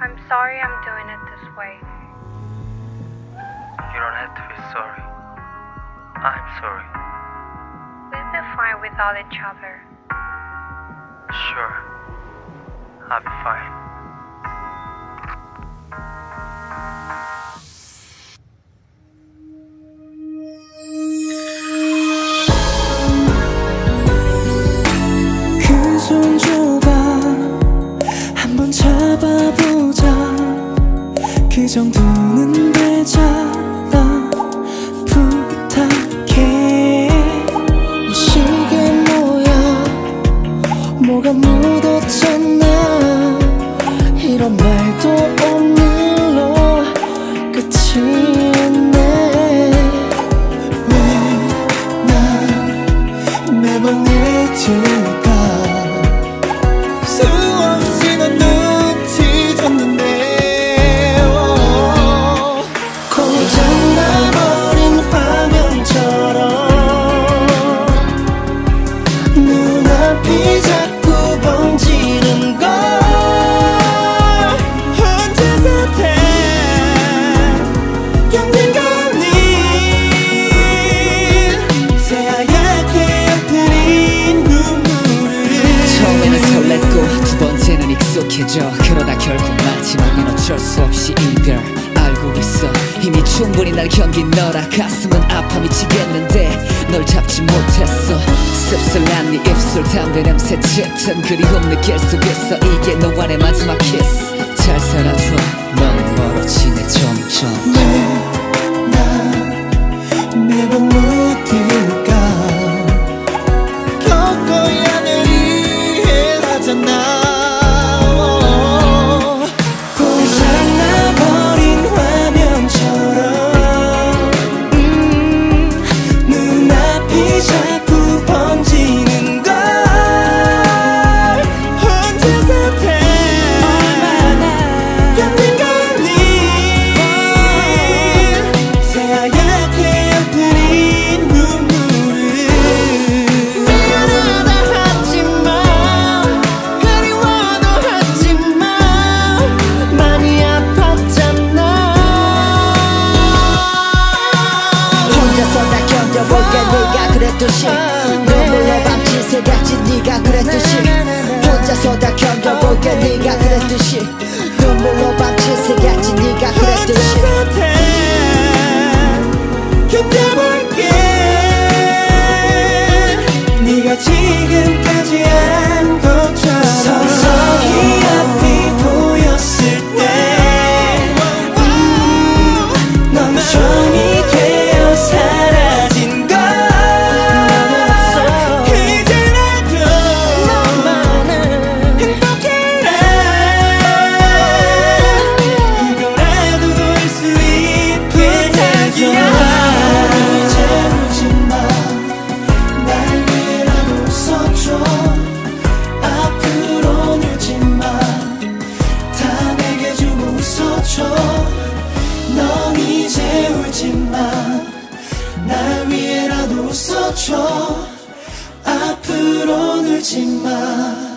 I'm sorry I'm doing it this way. You don't have to be sorry. I'm sorry. We'll be fine without each other. Sure. I'll be fine. 그 손 줘봐 한번 잡아보자 그 정도는 되잖아 부탁해 이 시계 뭐야 뭐가 묻었잖아 이런 말도 오늘로 끝이 났네 왜 난 매번 잊을까 수없이 넌 눈치 줬는데 고장나버린 화면처럼 눈앞이 자꾸 번지는 걸 혼자서 다 겪는 거니 새하얗게 엎드린 눈물을 처음에는 설렜고 두 번째는 익숙해져 그러다 결국 마지막엔 어쩔 수 없이 이별 알고 있어 이미 충분히 날 견딘 너라 가슴은 아파 미치겠는데 널 잡지 못했어 씁쓸한 네 입술 담배 냄새 짙은 그리움 느낄 수 있어 이게 너와 내 마지막 키스 잘 살아줘 넌 멀어지네 점점 난 매번 묻을까 겪어야 내리 하잖아 고장나버린 화면처럼 눈앞이 자꾸 번지는 걸 혼자서 다 얼마나 겪는 거니 새하얗게 엎드린 눈물을 미안하다 하지마 그리워도 하지마 많이 아팠잖아 혼자서 다 견뎌볼게 네가 그랬듯이 눈물로 밤지 새같이 네가 그랬듯이 혼자서 다 견뎌볼게 네가 그랬듯이 눈물로 밤지 새같이 네가 그랬듯이 혼자서 다 견뎌볼게 네가 지금까지 한 것처럼 서서히 앞이 보였을 때 넌 종이 되어 사라진 걸 이제라도 너만은 행복해라 이거라도 볼 수 있게 부탁이야 재우지마 날 위해라도 웃어줘 앞으로 울지마 다 내게 주고 웃어줘 넌 이제 울지마 날 위해라도 웃어줘 앞으로 울지마